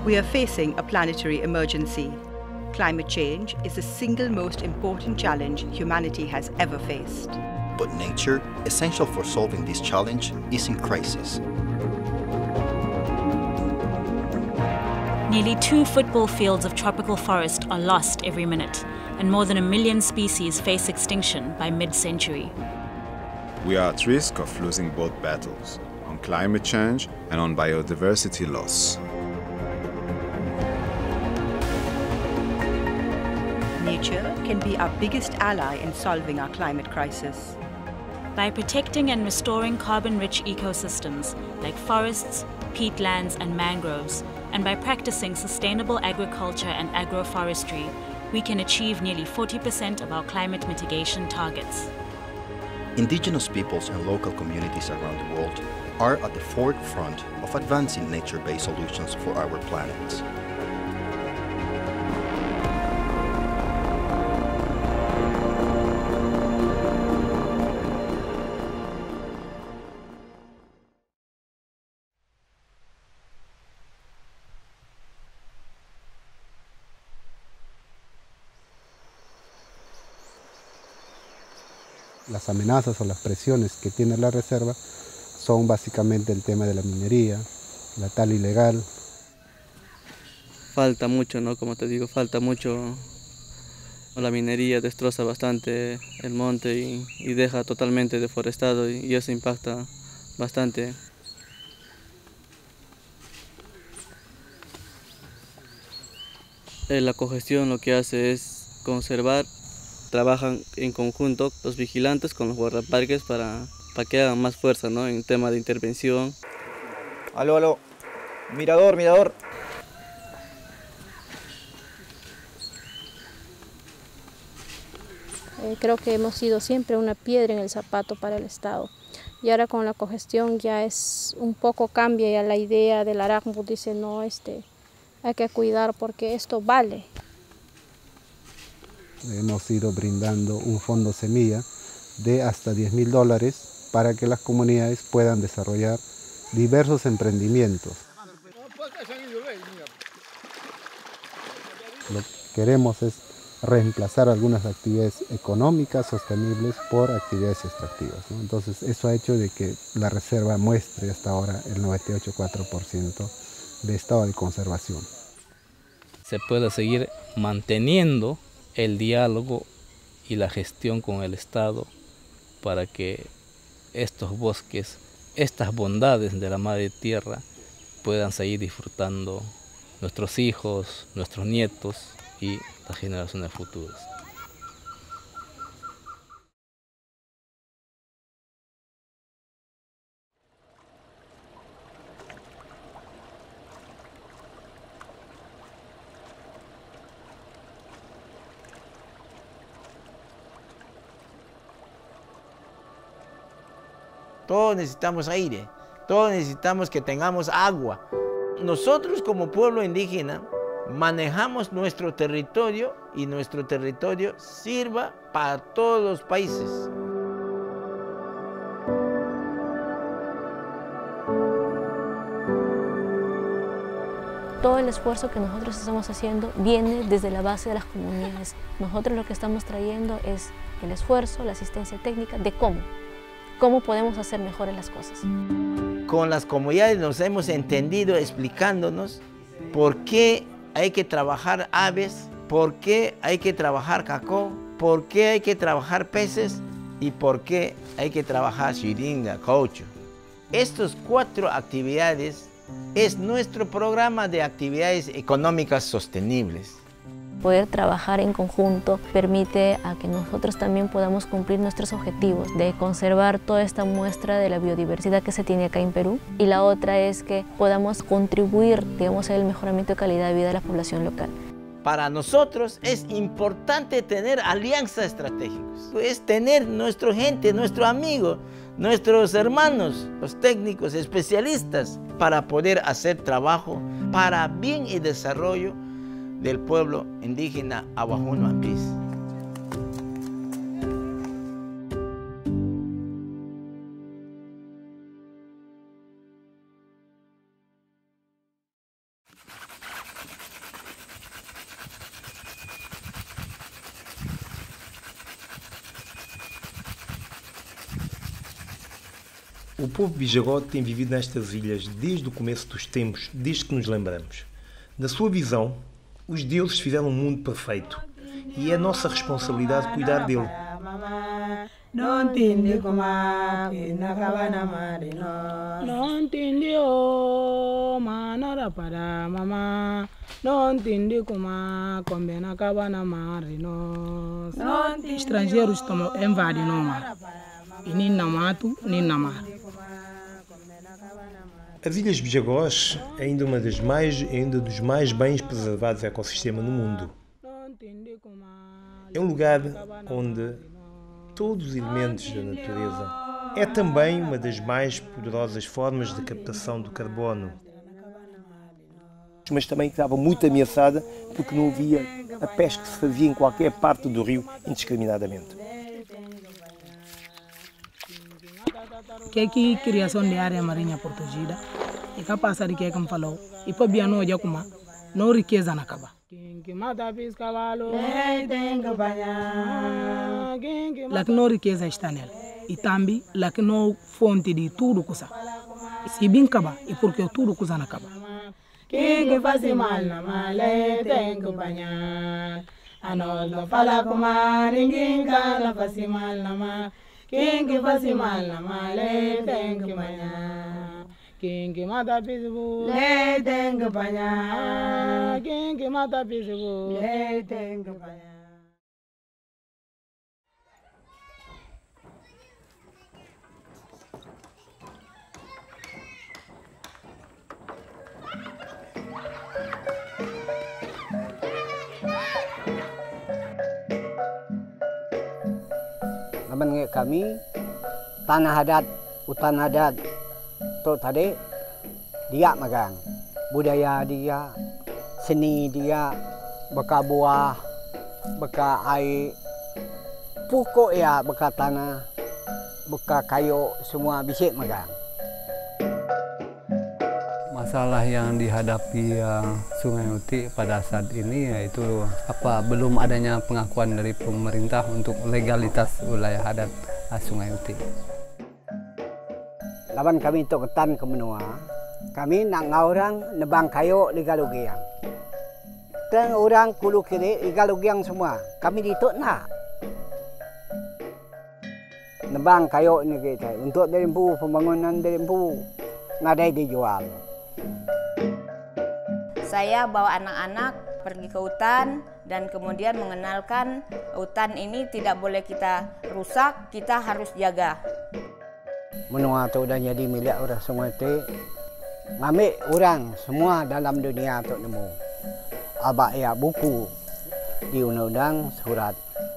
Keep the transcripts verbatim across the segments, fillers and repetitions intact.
We are facing a planetary emergency. Climate change is the single most important challenge humanity has ever faced. But nature, essential for solving this challenge, is in crisis. Nearly two football fields of tropical forest are lost every minute, and more than a million species face extinction by mid-century. We are at risk of losing both battles, on climate change and on biodiversity loss. Nature can be our biggest ally in solving our climate crisis. By protecting and restoring carbon-rich ecosystems like forests, peatlands and mangroves, and by practicing sustainable agriculture and agroforestry, we can achieve nearly forty percent of our climate mitigation targets. Indigenous peoples and local communities around the world are at the forefront of advancing nature-based solutions for our planet. Las amenazas o las presiones que tiene la reserva son básicamente el tema de la minería, la tala ilegal. Falta mucho, ¿no? Como te digo, falta mucho. La minería destroza bastante el monte y, y deja totalmente deforestado y, y eso impacta bastante. La cogestión lo que hace es conservar. Trabajan en conjunto los vigilantes con los guardaparques para, para que hagan más fuerza, ¿no? En tema de intervención. Aló, aló. Mirador, mirador. Eh, creo que hemos sido siempre una piedra en el zapato para el Estado. Y ahora con la cogestión ya es un poco cambia ya la idea del Aracmu. Dice, no, este, hay que cuidar porque esto vale. Hemos ido brindando un fondo semilla de hasta diez mil dólares para que las comunidades puedan desarrollar diversos emprendimientos. Lo que queremos es reemplazar algunas actividades económicas sostenibles por actividades extractivas, ¿no? Entonces eso ha hecho de que la reserva muestre hasta ahora el noventa y ocho coma cuatro por ciento de estado de conservación. Se puede seguir manteniendo el diálogo y la gestión con el Estado para que estos bosques, estas bondades de la madre tierra puedan seguir disfrutando nuestros hijos, nuestros nietos y las generaciones futuras. Todos necesitamos aire, todos necesitamos que tengamos agua. Nosotros como pueblo indígena manejamos nuestro territorio y nuestro territorio sirva para todos los países. Todo el esfuerzo que nosotros estamos haciendo viene desde la base de las comunidades. Nosotros lo que estamos trayendo es el esfuerzo, la asistencia técnica de cómo. ¿Cómo podemos hacer mejores las cosas? Con las comunidades nos hemos entendido explicándonos por qué hay que trabajar aves, por qué hay que trabajar cacao, por qué hay que trabajar peces y por qué hay que trabajar xiringa, caucho. Estas cuatro actividades es nuestro programa de actividades económicas sostenibles. Poder trabajar en conjunto permite a que nosotros también podamos cumplir nuestros objetivos de conservar toda esta muestra de la biodiversidad que se tiene acá en Perú, y la otra es que podamos contribuir, digamos, al mejoramiento de calidad de vida de la población local. Para nosotros es importante tener alianzas estratégicas, es tener nuestra gente, nuestros amigos, nuestros hermanos, los técnicos, especialistas, para poder hacer trabajo para bien y desarrollo del pueblo indígena Abajuno Ampis. O povo bisagode tem vivido nestas ilhas desde o começo dos tempos, desde que nos lembramos. Na sua visão, os deuses fizeram um mundo perfeito e é nossa responsabilidade cuidar dele. Non tindi kuma pina kabana marino. Non tindi o manara para mama. Non tindi kuma combena kabana marino. Estrangeiros estão invadindo o mar. E nem na mato, nem na mar. As Ilhas Bijagós é ainda uma das mais, ainda dos mais bem preservados ecossistemas no mundo. É um lugar onde todos os elementos da natureza. É também uma das mais poderosas formas de captação do carbono. Mas também estava muito ameaçada porque não havia a pesca que se fazia em qualquer parte do rio indiscriminadamente. Que aqui criação de área marinha protegida e capaz de que como falou e para bem não já como não riqueza na caba. Lá que não riqueza está nela e também lá que não fonte de tudo coisa. Se bem caba e porque tudo coisa na caba. Quem faz mal na male tem que banhar. A nós não fala como ninguém cala faz mal na male. Quem faz mal na male tem que banhar. Quem que mata pitbull, le tem que banhar. Quem que mata pitbull, le tem que banhar. Teman kami tanah adat, hutan adat tu tadi dia magang budaya dia, seni dia, beka buah, beka air, pokok ya, beka tanah, beka kayu semua bisa magang. Masalah yang dihadapi uh, Sungai Utik pada saat ini yaitu apa belum adanya pengakuan dari pemerintah untuk legalitas wilayah adat uh, Sungai Utik. Lawan kami untuk ketan ke menua, kami nak orang nebang kayu di Galugiang. Dan orang kulu kiri di Galugiang semua, kami dituk nak. Nebang kayu ni kita untuk dari empu pembangunan dari empu nadai dijual. Saya bawa anak-anak pergi ke hutan dan kemudian mengenalkan hutan ini tidak boleh kita rusak, kita harus jaga. Menua tu dah jadi milik orang Sungai Utik. Ngambil orang semua dalam dunia tu nemu. Abak ya buku di undang-undang surat.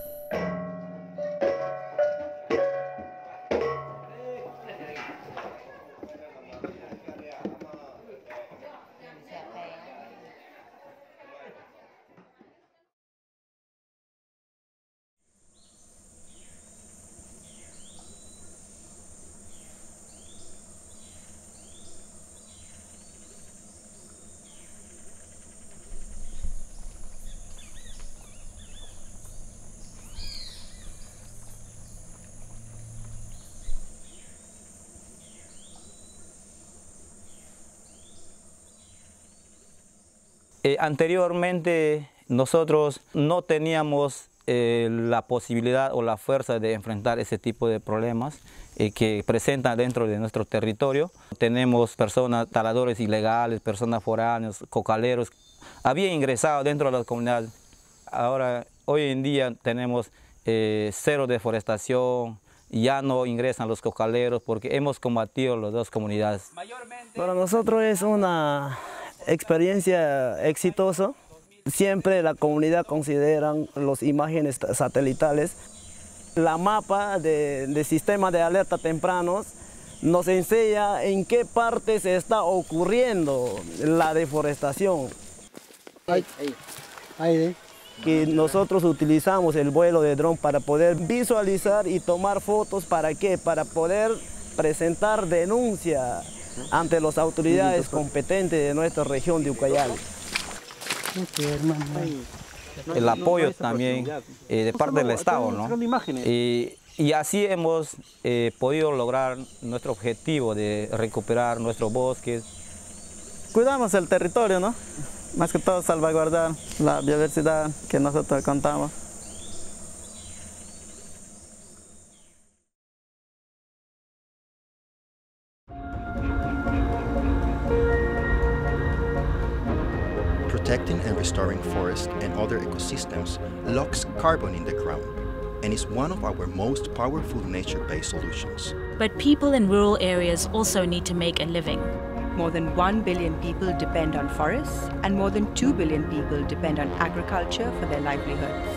Eh, anteriormente nosotros no teníamos eh, la posibilidad o la fuerza de enfrentar ese tipo de problemas eh, que presentan dentro de nuestro territorio. Tenemos personas, taladores ilegales, personas foráneas, cocaleros, habían ingresado dentro de la comunidad. Ahora, hoy en día tenemos eh, cero deforestación, ya no ingresan los cocaleros porque hemos combatido las dos comunidades. Para nosotros es una experiencia exitosa. Siempre la comunidad considera las imágenes satelitales. La mapa de, de sistema de alerta tempranos nos enseña en qué parte se está ocurriendo la deforestación. Ahí, ahí. Ahí. Que nosotros utilizamos el vuelo de dron para poder visualizar y tomar fotos. ¿Para qué? Para poder presentar denuncia ante las autoridades competentes de nuestra región de Ucayali. El apoyo también eh, de parte del Estado, ¿no? Y Y así hemos eh, podido lograr nuestro objetivo de recuperar nuestros bosques. Cuidamos el territorio, ¿no? Más que todo salvaguardar la biodiversidad que nosotros contamos. Protecting and restoring forests and other ecosystems locks carbon in the ground and is one of our most powerful nature-based solutions. But people in rural areas also need to make a living. More than one billion people depend on forests, and more than two billion people depend on agriculture for their livelihoods.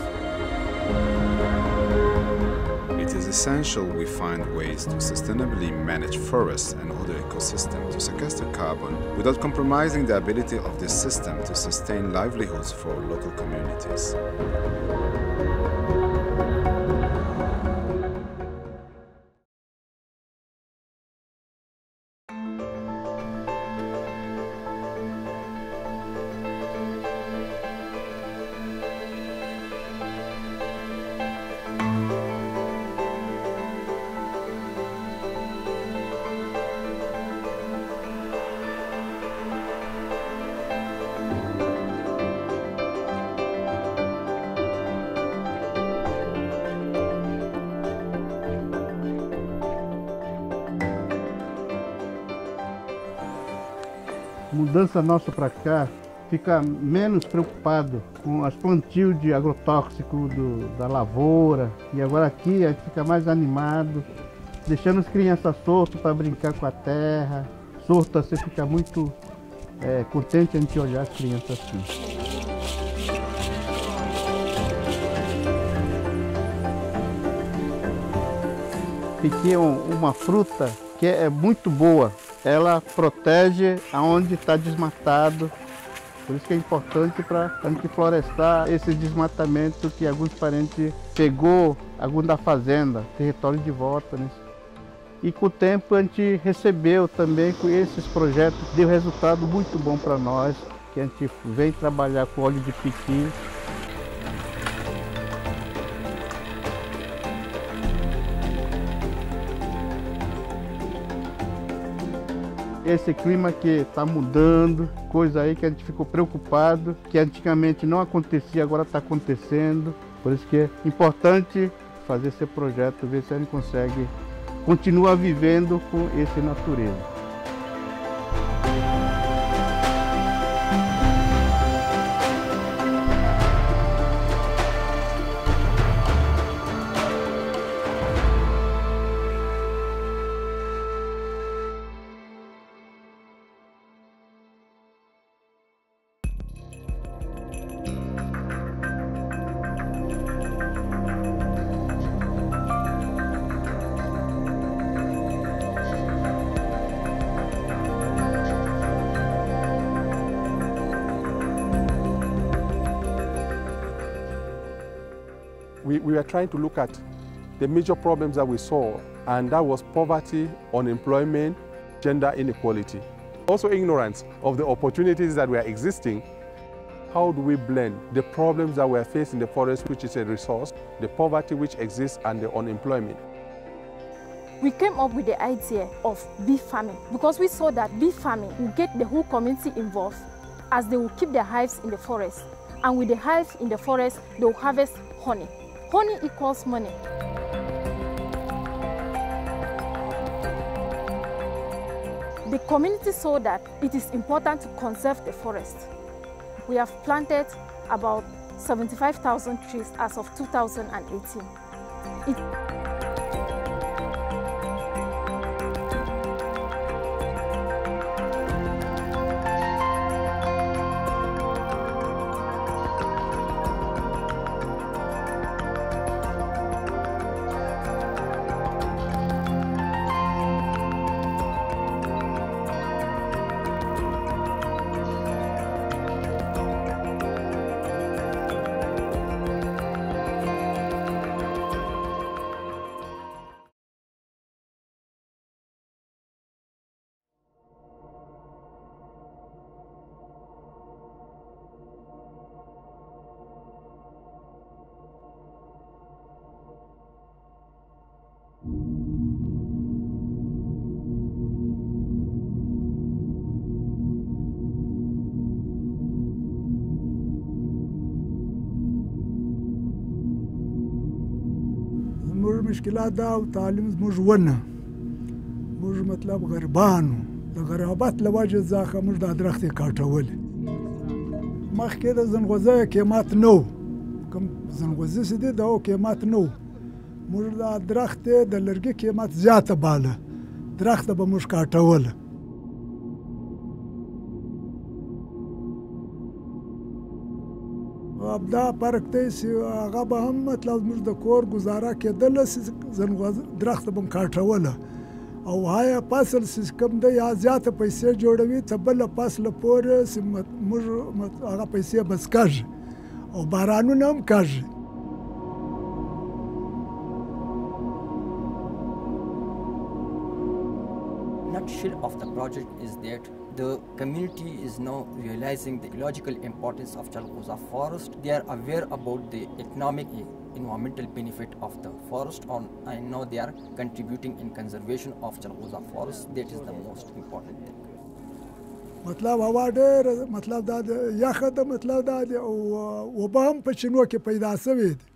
It is essential we find ways to sustainably manage forests and other ecosystems to sequester carbon without compromising the ability of this system to sustain livelihoods for local communities. Mudança nossa para cá, fica menos preocupado com as plantios de agrotóxico do, da lavoura. E agora aqui a gente fica mais animado, deixando as crianças soltas para brincar com a terra. Solta, você fica muito é, contente a gente olhar as crianças assim. Piqui é uma fruta que é muito boa. Ela protege aonde está desmatado, por isso que é importante para a gente florestar esse desmatamento que alguns parentes pegou, algum da fazenda, território de volta, né? E com o tempo a gente recebeu também com esses projetos, deu resultado muito bom para nós, que a gente vem trabalhar com óleo de piqui. Esse clima que está mudando, coisa aí que a gente ficou preocupado, que antigamente não acontecia, agora está acontecendo. Por isso que é importante fazer esse projeto, ver se a gente consegue continuar vivendo com essa natureza. We, we were trying to look at the major problems that we saw, and that was poverty, unemployment, gender inequality. Also ignorance of the opportunities that were existing. How do we blend the problems that we are facing in the forest, which is a resource, the poverty which exists, and the unemployment? We came up with the idea of bee farming because we saw that bee farming will get the whole community involved, as they will keep their hives in the forest. And with the hives in the forest, they will harvest honey. Honey equals money. The community saw that it is important to conserve the forest. We have planted about seventy-five thousand trees as of two thousand eighteen. It مشکلات دا او تعلیم زموږ ونه موږ مطلب غربانو د غرابت له وجې ځکه موږ دا درخت یې کاټولې مخکې د ځنغوزیو قیمت نه و کوم ځنغوزي چې دی د هغو قیمت نه و موږ دا درخت د لرګي قیمت زیاته باله درخت به موږ کاټوله دا فرق دی چې هغه به هم مطلب زموږ د کور ګزاره کېدله چې ځنغوز درخت به م کاټوله او هایا فصل چې کوم دی یا زیاته پیسې جوړوي ته بله فصله پورې چې موږ هغه پیسې بس کېږي او بارانونه هم کېږي Nutshell of the project is that the community is now realizing the ecological importance of Chalghoza forest. They are aware about the economic environmental benefit of the forest and now they are contributing in conservation of Chalghoza forest. That is the most important thing. مطلب هوا ډېر مطلب دا یخه ده مطلب دا دی او اوبه هم په چینو کې پیدا شوې دي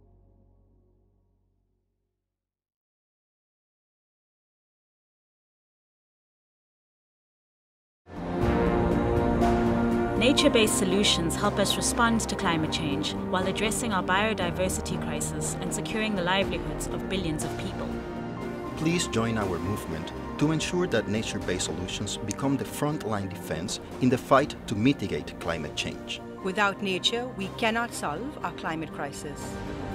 Nature-based solutions help us respond to climate change while addressing our biodiversity crisis and securing the livelihoods of billions of people. Please join our movement to ensure that nature-based solutions become the frontline defense in the fight to mitigate climate change. Without nature, we cannot solve our climate crisis.